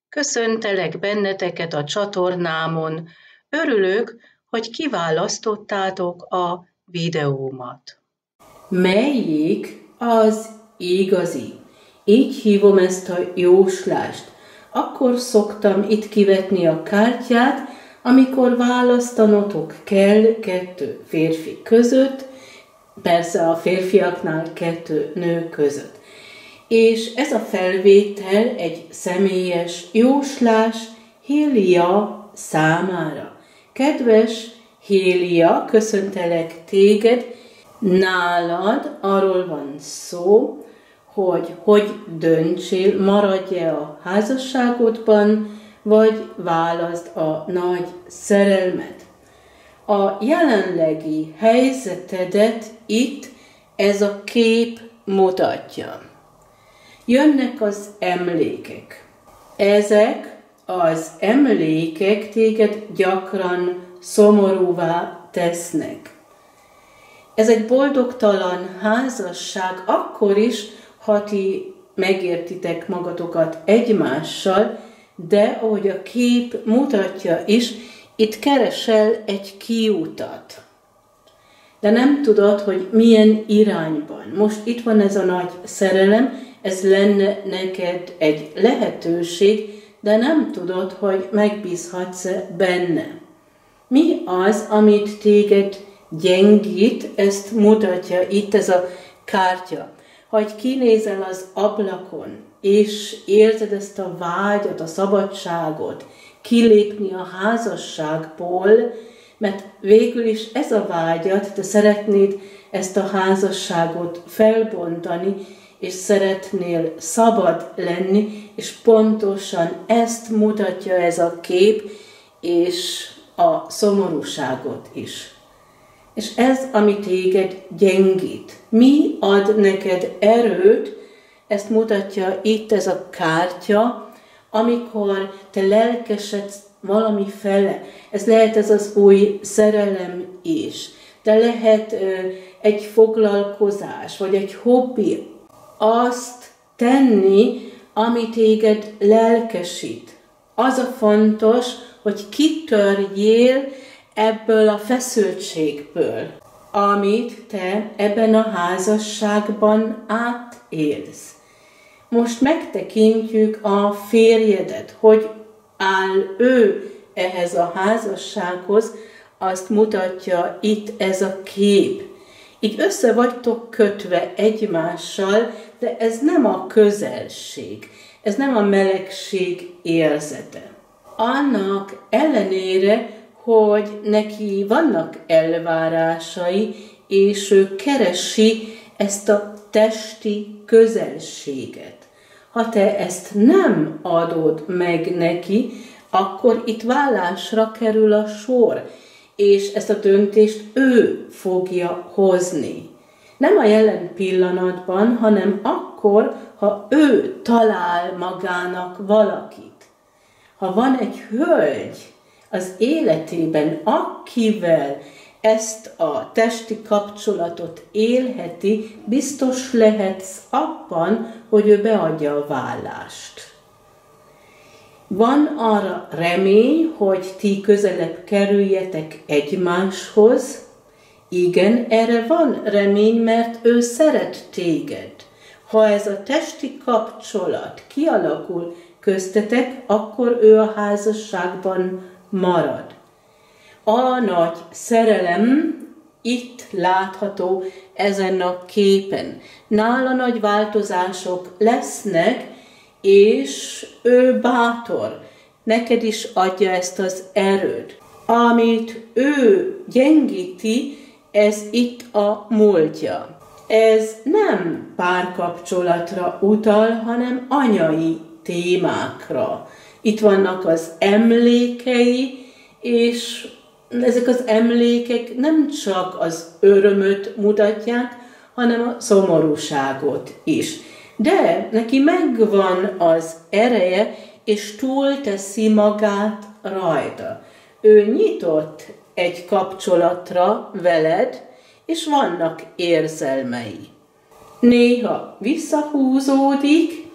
Köszöntelek benneteket a csatornámon. Örülök, hogy kiválasztottátok a videómat. Melyik az igazi? Így hívom ezt a jóslást. Akkor szoktam itt kivetni a kártyát, amikor választanotok kell 2 férfi között, persze a férfiaknál 2 nő között. És ez a felvétel egy személyes jóslás Hélia számára. Kedves Hélia, köszöntelek téged, nálad arról van szó, hogy döntsél, maradj-e a házasságodban, vagy válaszd a nagy szerelmet. A jelenlegi helyzetedet itt ez a kép mutatja. Jönnek az emlékek. Ezek az emlékek téged gyakran szomorúvá tesznek. Ez egy boldogtalan házasság akkor is, ha ti megértitek magatokat egymással, de ahogy a kép mutatja is, itt keresel egy kiutat. De nem tudod, hogy milyen irányban. Most itt van ez a nagy szerelem, ez lenne neked egy lehetőség, de nem tudod, hogy megbízhatsz benne. Mi az, amit téged gyengít, ezt mutatja itt ez a kártya. Ha kinézel az ablakon, és érzed ezt a vágyat, a szabadságot, kilépni a házasságból, mert végül is ez a vágyat, te szeretnéd ezt a házasságot felbontani, és szeretnél szabad lenni, és pontosan ezt mutatja ez a kép, és a szomorúságot is. És ez, ami téged gyengít. Mi ad neked erőt, ezt mutatja itt ez a kártya, amikor te lelkesedsz valami fele. Ez lehet ez az új szerelem is. De lehet egy foglalkozás, vagy egy hobbi. Azt tenni, ami téged lelkesít. Az a fontos, hogy kitörjél ebből a feszültségből, amit te ebben a házasságban átélsz. Most megtekintjük a férjedet, hogy áll ő ehhez a házassághoz, azt mutatja itt ez a kép. Így össze vagytok kötve egymással, de ez nem a közelség, ez nem a melegség érzete. Annak ellenére, hogy neki vannak elvárásai, és ő keresi ezt a testi közelséget. Ha te ezt nem adod meg neki, akkor itt vállásra kerül a sor, és ezt a döntést ő fogja hozni. Nem a jelen pillanatban, hanem akkor, ha ő talál magának valakit. Ha van egy hölgy az életében, akivel ezt a testi kapcsolatot élheti, biztos lehetsz abban, hogy ő beadja a vállást. Van arra remény, hogy ti közelebb kerüljetek egymáshoz. Igen, erre van remény, mert ő szeret téged. Ha ez a testi kapcsolat kialakul köztetek, akkor ő a házasságban marad. A nagy szerelem itt látható ezen a képen. Nála nagy változások lesznek, és ő bátor. Neked is adja ezt az erőt. Amit ő gyengíti, ez itt a múltja. Ez nem párkapcsolatra utal, hanem anyai témákra. Itt vannak az emlékei, és ezek az emlékek nem csak az örömöt mutatják, hanem a szomorúságot is. De neki megvan az ereje, és túlteszi magát rajta. Ő nyitott egy kapcsolatra veled, és vannak érzelmei. Néha visszahúzódik,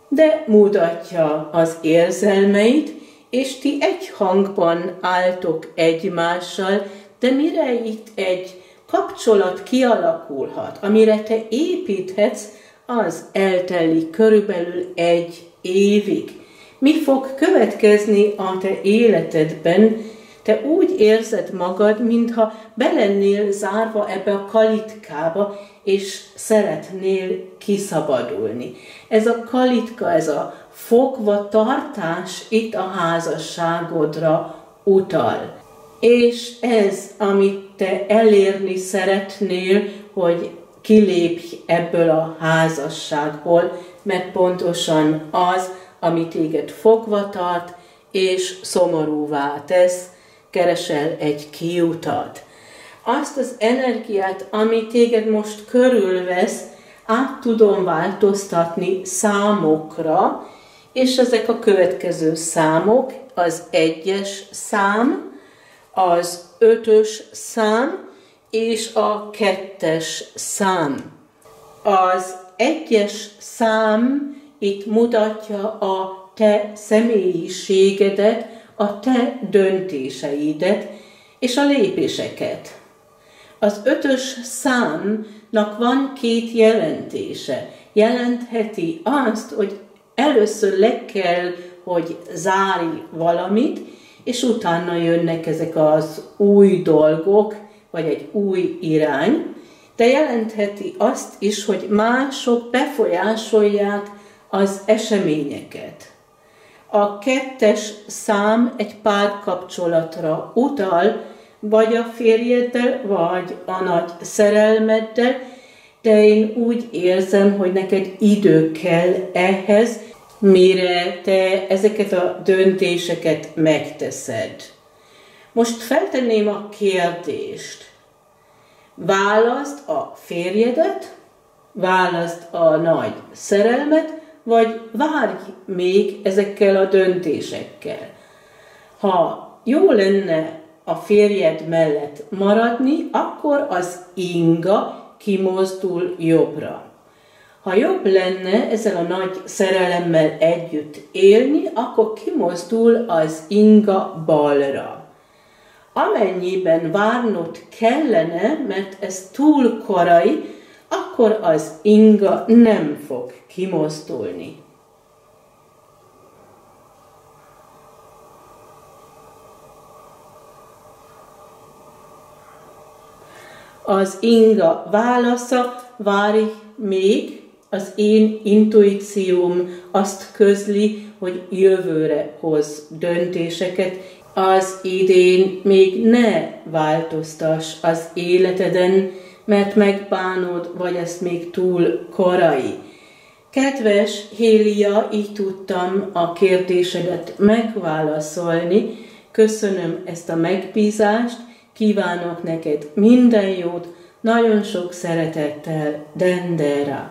de mutatja az érzelmeit, és ti egy hangban álltok egymással, de mire itt egy kapcsolat kialakulhat, amire te építhetsz, az eltelik körülbelül 1 évig. Mi fog következni a te életedben? Te úgy érzed magad, mintha be lennél zárva ebbe a kalitkába, és szeretnél kiszabadulni. Ez a kalitka, ez a fogva tartás itt a házasságodra utal. És ez, amit te elérni szeretnél, hogy kilépj ebből a házasságból, mert pontosan az, ami téged fogva tart, és szomorúvá tesz, keresel egy kiutat. Azt az energiát, ami téged most körülvesz, át tudom változtatni számokra, és ezek a következő számok, az 1-es szám, az 5-ös szám, és a 2-es szám. Az 1-es szám itt mutatja a te személyiségedet, a te döntéseidet és a lépéseket. Az 5-ös számnak van 2 jelentése. Jelentheti azt, hogy először le kell, hogy zárj valamit, és utána jönnek ezek az új dolgok, vagy egy új irány, de jelentheti azt is, hogy mások befolyásolják az eseményeket. A 2-es szám egy párkapcsolatra utal, vagy a férjeddel, vagy a nagy szerelmeddel, de én úgy érzem, hogy neked idő kell ehhez, mire te ezeket a döntéseket megteszed. Most feltenném a kérdést. Válaszd a férjedet, válaszd a nagy szerelmet, vagy várj még ezekkel a döntésekkel. Ha jó lenne a férjed mellett maradni, akkor az inga kimozdul jobbra. Ha jobb lenne ezzel a nagy szerelemmel együtt élni, akkor kimozdul az inga balra. Amennyiben várnod kellene, mert ez túl korai, akkor az inga nem fog kimozdulni. Az inga válasza, várj még, az én intuícióm azt közli, hogy jövőre hoz döntéseket, az idén még ne változtass az életeden, mert megbánod, vagy ez még túl korai. Kedves Hélia, így tudtam a kérdésedet megválaszolni. Köszönöm ezt a megbízást, kívánok neked minden jót, nagyon sok szeretettel, Dendera.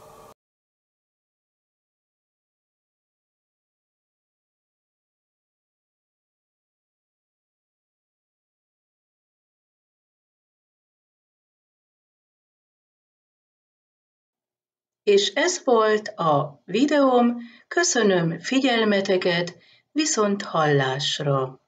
És ez volt a videóm, köszönöm figyelmeteket, viszont hallásra!